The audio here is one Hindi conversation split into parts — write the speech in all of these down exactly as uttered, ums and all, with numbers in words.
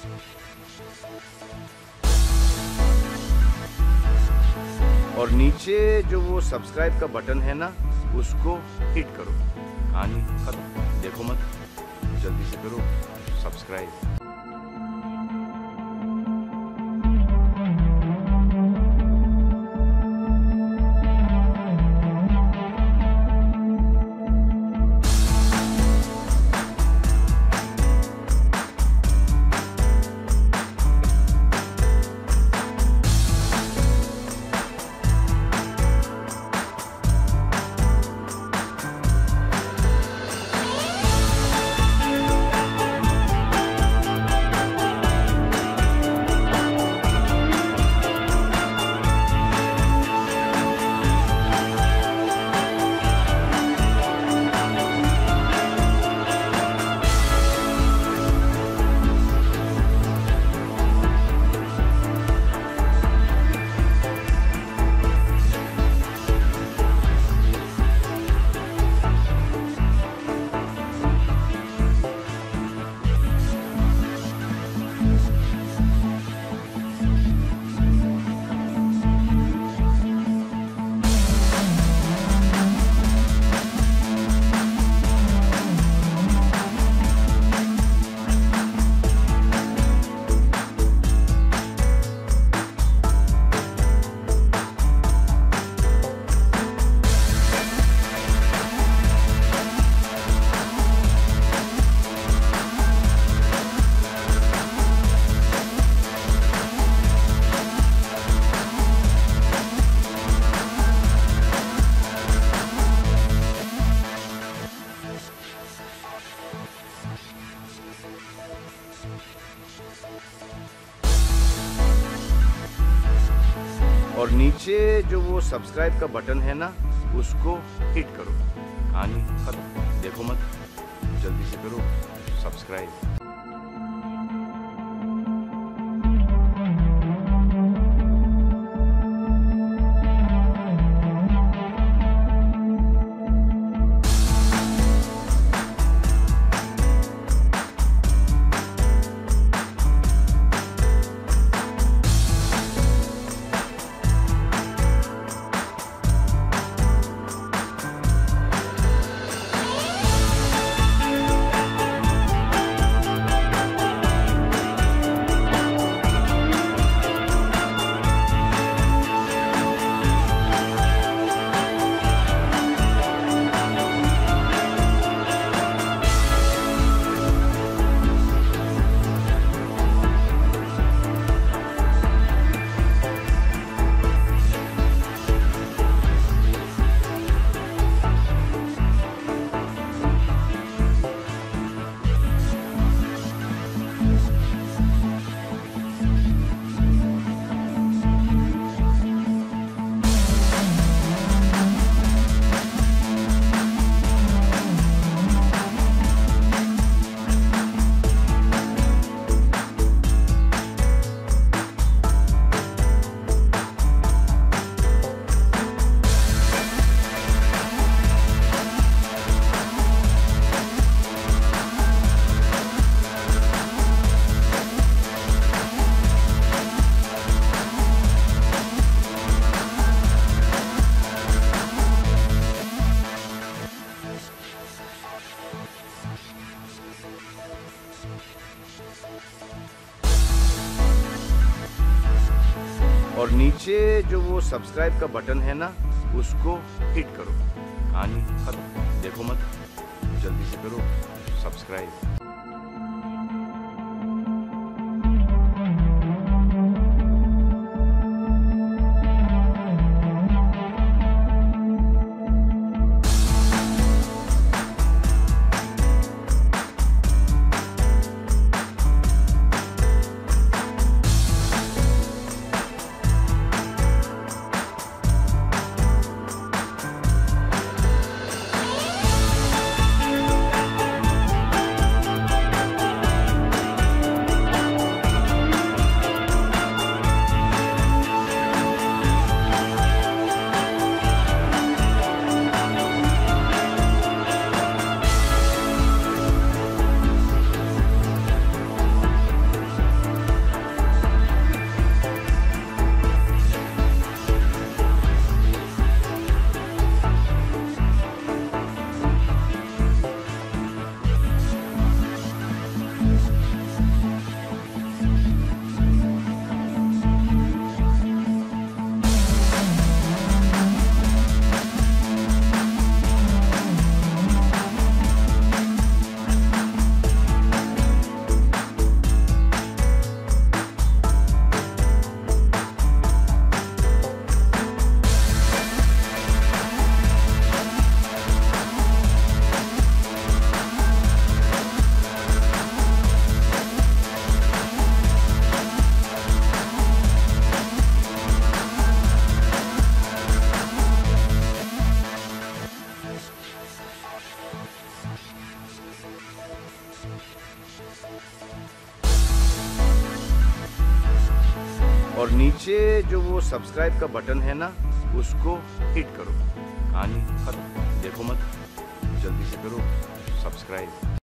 और नीचे जो वो सब्सक्राइब का बटन है ना, उसको हिट करो। कहानी खत्म। देखो मत, जल्दी से करो सब्सक्राइब। और नीचे जो वो सब्सक्राइब का बटन है ना, उसको हिट करो। कहानी खत्म। देखो मत, जल्दी से करो सब्सक्राइब। और नीचे जो वो सब्सक्राइब का बटन है ना, उसको हिट करो। कहानी खत्म। देखो मत, जल्दी से करो सब्सक्राइब। और नीचे जो वो सब्सक्राइब का बटन है ना, उसको हिट करो। कहानी खत्म। देखो मत, जल्दी से करो सब्सक्राइब।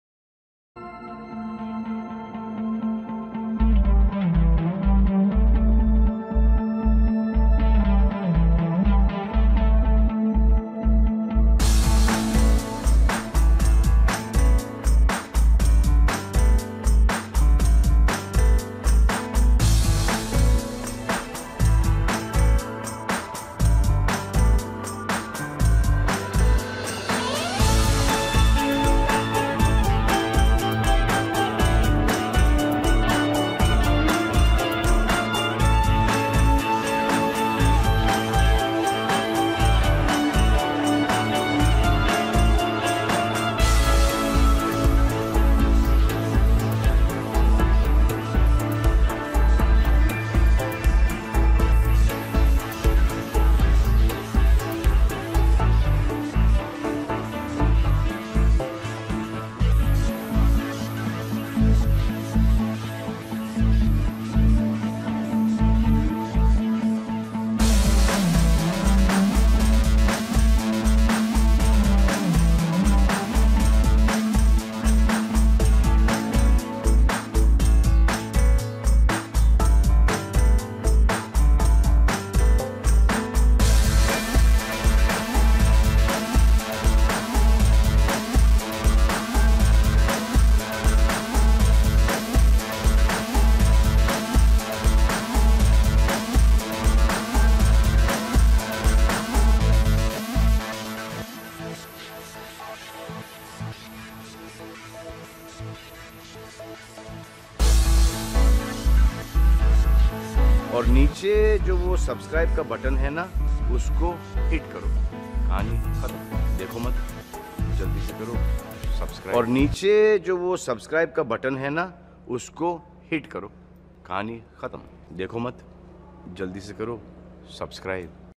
और नीचे जो वो सब्सक्राइब का बटन है ना, उसको हिट करो। कहानी खत्म। देखो मत, जल्दी से करो सब्सक्राइब। और नीचे जो वो सब्सक्राइब का बटन है ना, उसको हिट करो। कहानी खत्म। देखो मत, जल्दी से करो सब्सक्राइब।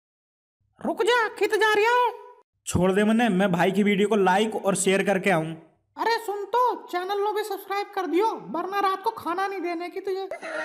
रुक जा, खित जा रही हो। छोड़ दे मने, मैं भाई की वीडियो को लाइक और शेयर करके आऊं। अरे सुन तो, चैनल को भी सब्सक्राइब कर दियो, वरना रात को खाना नहीं देने की तुझे।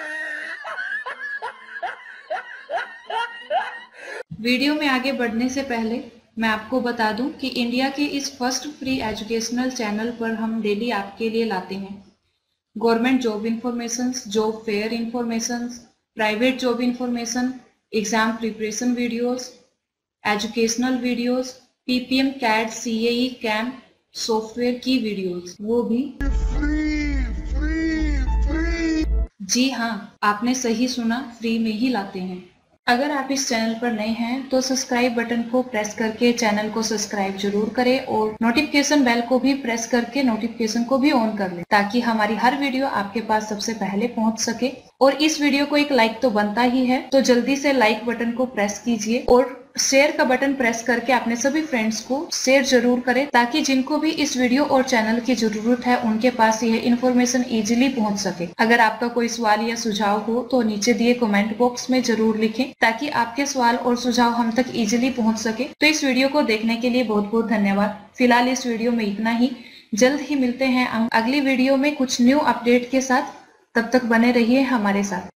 वीडियो में आगे बढ़ने से पहले मैं आपको बता दूं कि इंडिया के इस फर्स्ट फ्री एजुकेशनल चैनल पर हम डेली आपके लिए लाते हैं government job information, job fair information, private job information, exam preparation videos, educational videos, PPM, CAT, CAE, camp, software की वीडियोस, वो भी फ्री फ्री फ्री। जी हाँ, आपने सही सुना, फ्री में ही लाते हैं। अगर आप इस चैनल पर नए हैं तो सब्सक्राइब बटन को प्रेस करके चैनल को सब्सक्राइब जरूर करें और नोटिफिकेशन बेल को भी प्रेस करके नोटिफिकेशन को भी ऑन कर लें, ताकि हमारी हर वीडियो आपके पास सबसे पहले पहुंच सके। और इस वीडियो को एक लाइक तो बनता ही है, तो जल्दी से लाइक बटन को प्रेस कीजिए और शेयर का बटन प्रेस करके अपने सभी फ्रेंड्स को शेयर जरूर करें, ताकि जिनको भी इस वीडियो और चैनल की जरूरत है उनके पास यह इन्फॉर्मेशन इजीली पहुंच सके। अगर आपका कोई सवाल या सुझाव हो तो नीचे दिए कमेंट बॉक्स में जरूर लिखें, ताकि आपके सवाल और सुझाव हम तक इजीली पहुंच सके। तो इस वीडियो को देखने के लिए बहुत बहुत धन्यवाद। फिलहाल इस वीडियो में इतना ही। जल्द ही मिलते हैं अगली वीडियो में कुछ न्यू अपडेट के साथ। तब तक बने रहिए हमारे साथ।